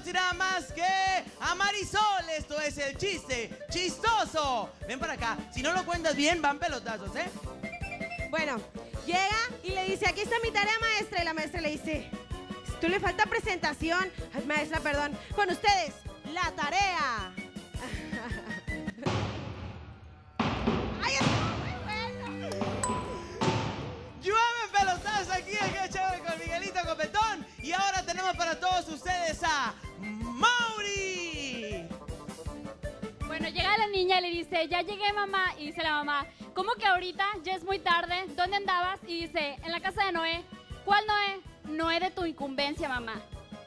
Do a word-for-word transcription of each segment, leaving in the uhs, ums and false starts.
menos y nada más que a Marisol. Esto es el chiste chistoso. Ven para acá. Si no lo cuentas bien, van pelotazos, ¿eh? Bueno, llega y le dice, aquí está mi tarea, maestra. Y la maestra le dice, tú le falta presentación. Ay, maestra, perdón. Con ustedes, la tarea. ¡Ay, estuvo muy bueno! Llueven pelotazos aquí en Qué Chévere con Miguelito Copetón. Y ahora tenemos para todos ustedes a Mauri. Bueno, llega la niña y le dice, ya llegué, mamá. Y dice la mamá, ¿cómo que ahorita? Ya es muy tarde. ¿Dónde andabas? Y dice, en la casa de Noé. ¿Cuál Noé? Noé de tu incumbencia, mamá.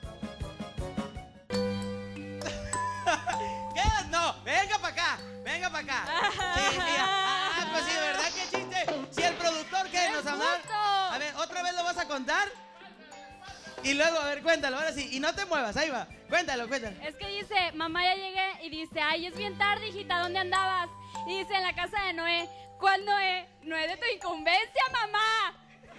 ¿Qué? No, venga para acá, venga para acá. Sí, mira. Ah, pues sí, ¿verdad? ¿Qué chiste? Si el productor que nos habla. A ver, ¿otra vez lo vas a contar? Y luego, a ver, cuéntalo, ahora sí. Y no te muevas, ahí va. Cuéntalo, cuéntalo. Es que dice, mamá, ya llegué. Y dice, ay, es bien tarde, hijita, ¿dónde andabas? Y dice, en la casa de Noé. ¿Cuál Noé? Noé de tu incumbencia, mamá.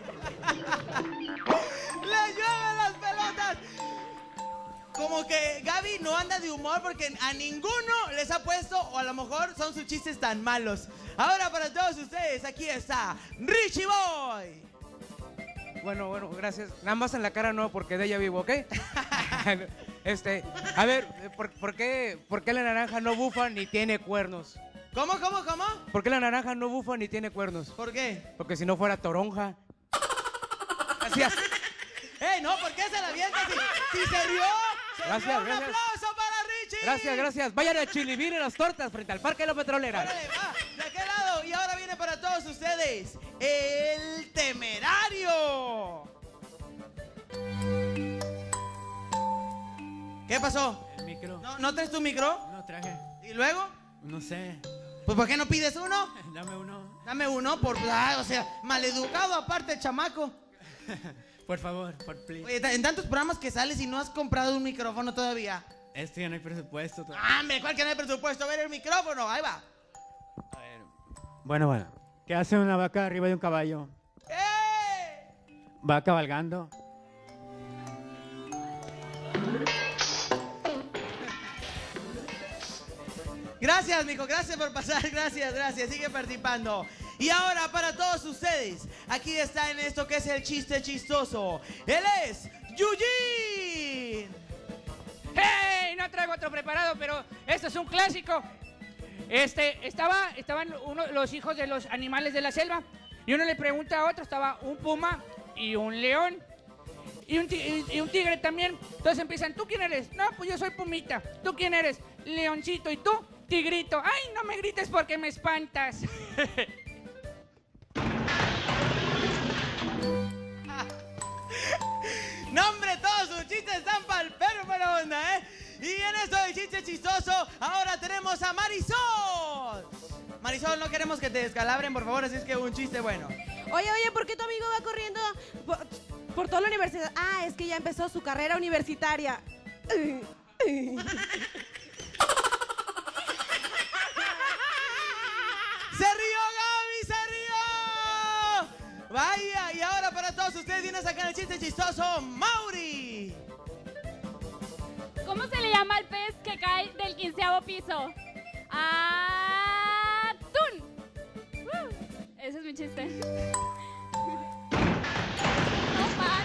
¡Le llueven las pelotas! Como que Gaby no anda de humor porque a ninguno les ha puesto, o a lo mejor son sus chistes tan malos. Ahora para todos ustedes, aquí está Richie Boy. Bueno, bueno, gracias. Nada más en la cara no, porque de ella vivo, ¿ok? Este, a ver, ¿por, por qué, ¿por qué la naranja no bufa ni tiene cuernos? ¿Cómo, cómo, cómo? ¿Por qué la naranja no bufa ni tiene cuernos? ¿Por qué? Porque si no fuera toronja. Gracias. ¡Ey, no! ¿Por qué se la avienta? Si, si se rió. Se Gracias, rió. Un gracias. aplauso para Richie. Gracias, gracias. Vayan a Chilibir en las tortas frente al Parque de la Petrolera. Órale, va, de aquel lado. Y ahora viene para todos ustedes el temerario. ¿Qué pasó? El micro. ¿No, ¿no traes tu micro? No traje. ¿Y luego? No sé. Pues ¿por qué no pides uno? Dame uno. Dame uno, por... Ah, o sea, maleducado aparte el chamaco. Por favor, por please. Oye, en tantos programas que sales y no has comprado un micrófono todavía. Este ya no hay presupuesto. todavía. ¡Ah, hombre! ¿Cuál que no hay presupuesto? A ver el micrófono, ahí va. A ver. Bueno, bueno. ¿Qué hace una vaca arriba de un caballo? ¡Eh! Va cabalgando. Gracias, mijo, gracias por pasar, gracias, gracias, sigue participando. Y ahora para todos ustedes, aquí está en esto que es el chiste chistoso. Él es Yujin. ¡Hey! No traigo otro preparado, pero esto es un clásico. Este, estaba, estaban uno, los hijos de los animales de la selva y uno le pregunta a otro, estaba un puma y un león y un, ti- y un tigre también. Entonces empiezan, ¿tú quién eres? No, pues yo soy pumita. ¿Tú quién eres? Leoncito. ¿Y tú? Tigrito. ¡Ay, no me grites porque me espantas! No, hombre, todos sus chistes están pa'l perro, buena onda, ¿eh? Y en esto del chiste chistoso, ahora tenemos a Marisol. Marisol, no queremos que te descalabren, por favor, así es que un chiste bueno. Oye, oye, ¿por qué tu amigo va corriendo por, por toda la universidad? Ah, es que ya empezó su carrera universitaria. ¡Se rió, Gaby! ¡Se rió! Vaya, y ahora para todos ustedes viene a sacar el chiste chistoso, Mauri. ¿Cómo se le llama al pez que cae del quinceavo piso? ¡Atún! Uh, ese es mi chiste. No, man.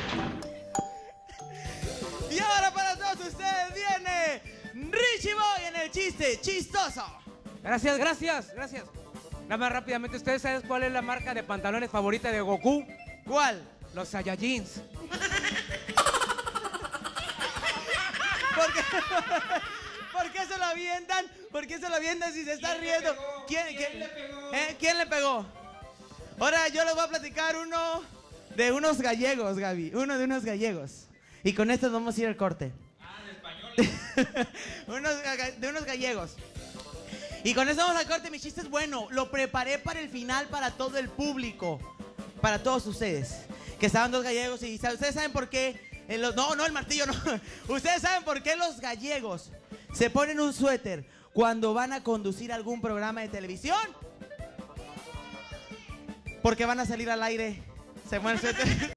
Y ahora para todos ustedes viene Richie Boy en el chiste chistoso. Gracias, gracias, gracias. Nada más rápidamente, ¿ustedes saben cuál es la marca de pantalones favorita de Goku? ¿Cuál? Los Saiyajins. ¿Por qué? ¿Por qué se lo avientan? ¿Por qué se lo avientan si se está riendo? ¿Quién, quién, quién le pegó? ¿Eh? ¿Quién le pegó? Ahora yo les voy a platicar uno de unos gallegos, Gaby. Uno de unos gallegos. Y con esto vamos a ir al corte. Ah, de español. unos, de unos gallegos. Y con esto vamos al corte. Mi chiste es bueno. Lo preparé para el final para todo el público. Para todos ustedes. Que estaban dos gallegos y ustedes saben por qué. En los, no, no, el martillo no. Ustedes saben por qué los gallegos se ponen un suéter cuando van a conducir algún programa de televisión. Porque van a salir al aire. Se ponen el suéter.